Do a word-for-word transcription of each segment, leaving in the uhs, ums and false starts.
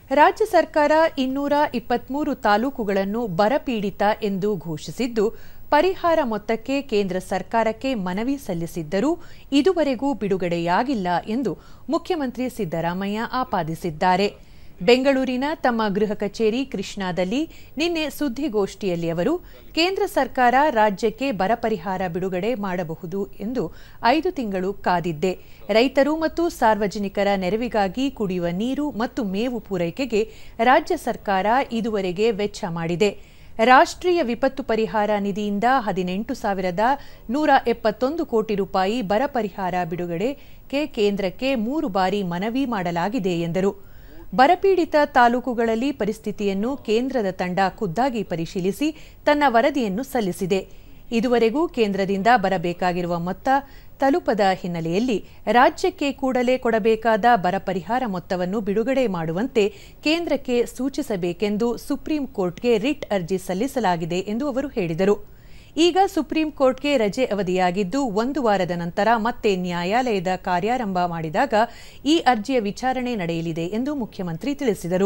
ರಾಜ್ಯ ಸರ್ಕಾರ ಇನ್ನೂರ ಇಪ್ಪತ್ಮೂರು ತಾಲೂಕುಗಳನ್ನು ಬರಪೀಡಿತ ಎಂದು ಘೋಷಿಸಿದ್ದು, ಪರಿಹಾರ ಮೊತ್ತಕ್ಕೆ ಕೇಂದ್ರ ಸರ್ಕಾರಕ್ಕೆ ಮನವಿ ಸಲ್ಲಿಸಿದ್ದರೂ ಇದುವರೆಗೂ ಬಿಡುಗಡೆಯಾಗಿಲ್ಲ ಎಂದು ಮುಖ್ಯಮಂತ್ರಿ ಸಿದ್ದರಾಮಯ್ಯ ಆಪಾದಿಸಿದ್ದಾರೆ. ಬೆಂಗಳೂರಿನ ತಮ್ಮ ಗೃಹ ಕಚೇರಿ ಕೃಷ್ಣಾದಲ್ಲಿ ನಿನ್ನೆ ಸುದ್ದಿಗೋಷ್ಠಿಯಲ್ಲಿ ಅವರು, ಕೇಂದ್ರ ಸರ್ಕಾರ ರಾಜ್ಯಕ್ಕೆ ಬರ ಪರಿಹಾರ ಬಿಡುಗಡೆ ಮಾಡಬಹುದು ಎಂದು ಐದು ತಿಂಗಳು ಕಾದಿದ್ದೆ. ರೈತರು ಮತ್ತು ಸಾರ್ವಜನಿಕರ ನೆರವಿಗಾಗಿ ಕುಡಿಯುವ ನೀರು ಮತ್ತು ಮೇವು ಪೂರೈಕೆಗೆ ರಾಜ್ಯ ಸರ್ಕಾರ ಇದುವರೆಗೆ ವೆಚ್ಚ ಮಾಡಿದೆ. ರಾಷ್ಟ್ರೀಯ ವಿಪತ್ತು ಪರಿಹಾರ ನಿಧಿಯಿಂದ ಹದಿನೆಂಟು ಸಾವಿರದ ನೂರ ಎಪ್ಪತ್ತೊಂದು ಕೋಟಿ ರೂಪಾಯಿ ಬರ ಪರಿಹಾರ ಬಿಡುಗಡೆಗೆ ಕೇಂದ್ರಕ್ಕೆ ಮೂರು ಬಾರಿ ಮನವಿ ಮಾಡಲಾಗಿದೆ ಎಂದರು. ಬರಪೀಡಿತ ತಾಲೂಕುಗಳಲ್ಲಿ ಪರಿಸ್ಥಿತಿಯನ್ನು ಕೇಂದ್ರದ ತಂಡ ಖುದ್ದಾಗಿ ಪರಿಶೀಲಿಸಿ ತನ್ನ ವರದಿಯನ್ನು ಸಲ್ಲಿಸಿದೆ. ಇದುವರೆಗೂ ಕೇಂದ್ರದಿಂದ ಬರಬೇಕಾಗಿರುವ ಮೊತ್ತ ತಲುಪದ ಹಿನ್ನೆಲೆಯಲ್ಲಿ ರಾಜ್ಯಕ್ಕೆ ಕೂಡಲೇ ಕೊಡಬೇಕಾದ ಬರ ಪರಿಹಾರ ಮೊತ್ತವನ್ನು ಬಿಡುಗಡೆ ಮಾಡುವಂತೆ ಕೇಂದ್ರಕ್ಕೆ ಸೂಚಿಸಬೇಕೆಂದು ಸುಪ್ರೀಂ ಕೋರ್ಟ್ಗೆ ರಿಟ್ ಅರ್ಜಿ ಸಲ್ಲಿಸಲಾಗಿದೆ ಎಂದು ಅವರು ಹೇಳಿದರು. ಈಗ ಸುಪ್ರೀಂ ಕೋರ್ಟ್ಗೆ ರಜೆ ಅವಧಿಯಾಗಿದ್ದು, ಒಂದು ವಾರದ ನಂತರ ಮತ್ತೆ ನ್ಯಾಯಾಲಯದ ಕಾರ್ಯಾರಂಭ ಮಾಡಿದಾಗ ಈ ಅರ್ಜಿಯ ವಿಚಾರಣೆ ನಡೆಯಲಿದೆ ಎಂದು ಮುಖ್ಯಮಂತ್ರಿ ತಿಳಿಸಿದರು.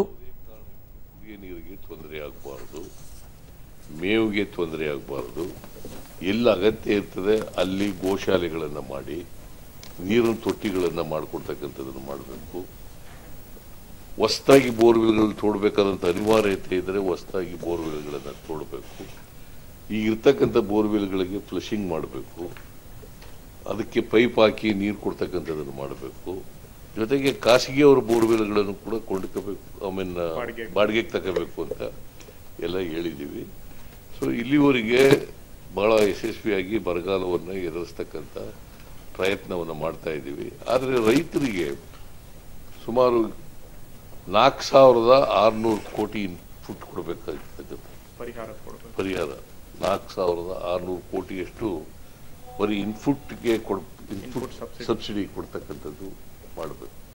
ನೀರಿಗೆ ತೊಂದರೆ ಆಗಬಾರದು, ಮೇವಿಗೆ ತೊಂದರೆ ಆಗಬಾರದು, ಎಲ್ಲ ಅಗತ್ಯ ಇರ್ತದೆ ಅಲ್ಲಿ ಗೋಶಾಲೆಗಳನ್ನು ಮಾಡಿ ನೀರಿನ ತೊಟ್ಟಿಗಳನ್ನು ಮಾಡಿಕೊಡ್ತಕ್ಕಂಥದ್ದನ್ನು ಮಾಡಬೇಕು. ಹೊಸದಾಗಿ ಬೋರ್ವೆಲ್ಗಳನ್ನು ತೋಡಬೇಕಾದಂಥ ಅನಿವಾರ್ಯತೆ ಇದ್ದರೆ ಹೊಸದಾಗಿ ಬೋರ್ವೆಲ್ಗಳನ್ನು ತೋಡಬೇಕು. ಈಗ ಇರ್ತಕ್ಕಂಥ ಬೋರ್ವೆಲ್ಗಳಿಗೆ ಫ್ಲಶಿಂಗ್ ಮಾಡಬೇಕು, ಅದಕ್ಕೆ ಪೈಪ್ ಹಾಕಿ ನೀರು ಕೊಡ್ತಕ್ಕಂಥದ್ದನ್ನು ಮಾಡಬೇಕು. ಜೊತೆಗೆ ಖಾಸಗಿಯವರ ಬೋರ್ವೆಲ್ಗಳನ್ನು ಕೂಡ ಕೊಂಡ್ಕೋಬೇಕು, ಐ ಮೀನ್ ಬಾಡಿಗೆಗೆ ತಗೋಬೇಕು ಅಂತ ಎಲ್ಲ ಹೇಳಿದ್ದೀವಿ. ಸೊ ಇಲ್ಲಿವರೆಗೆ ಬಹಳ ಯಶಸ್ವಿಯಾಗಿ ಬರಗಾಲವನ್ನು ಎದುರಿಸ್ತಕ್ಕಂಥ ಪ್ರಯತ್ನವನ್ನು ಮಾಡ್ತಾ ಇದ್ದೀವಿ. ಆದರೆ ರೈತರಿಗೆ ಸುಮಾರು ನಾಲ್ಕು ಸಾವಿರದ ಆರುನೂರು ಕೋಟಿ ಇನ್ಪುಟ್ ಕೊಡಬೇಕಾಗಿರ್ತಕ್ಕಂಥ ಪರಿಹಾರ ಪರಿಹಾರ ನಾಲ್ಕು ಸಾವಿರದ ಆರುನೂರು ಕೋಟಿಯಷ್ಟು ಬರೀ ಇನ್ಪುಟ್ಗೆ ಕೊಡ್ ಇನ್ಪುಟ್ ಸಬ್ಸಿಡಿ ಕೊಡ್ತಕ್ಕಂಥದ್ದು ಮಾಡಬೇಕು.